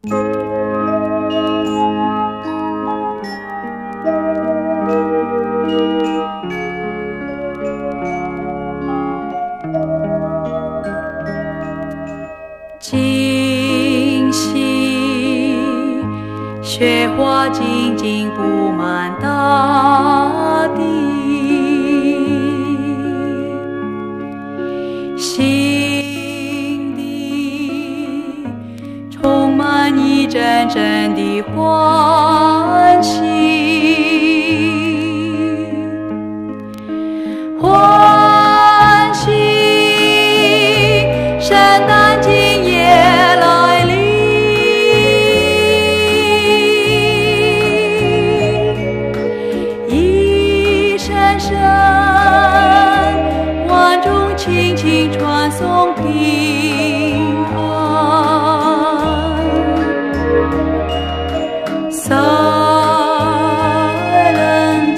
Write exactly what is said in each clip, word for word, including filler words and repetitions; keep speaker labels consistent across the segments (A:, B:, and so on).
A: 今夕雪花静静布满大地，心底充满一阵阵的欢喜。欢喜，圣诞今夜来临，一声声万众轻轻传颂平安。Silent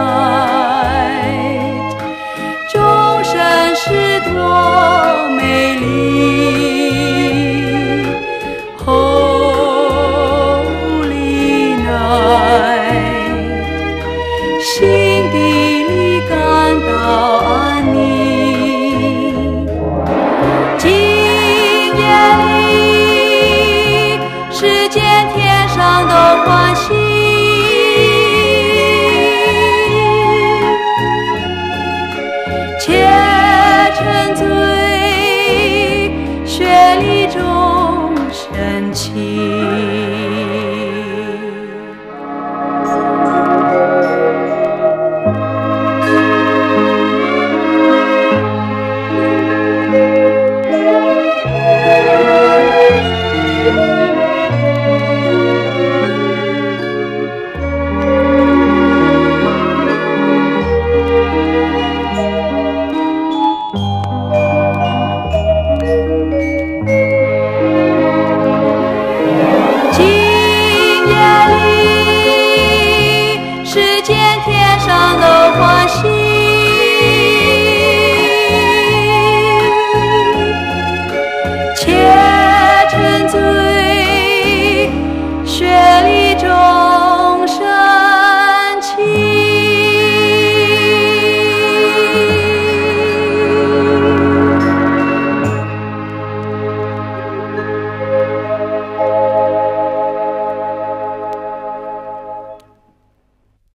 A: night， 钟声是多美丽。Holy night， 心底里感到安宁。今夜里，世间天上都欢喜。且沉醉雪里中深情。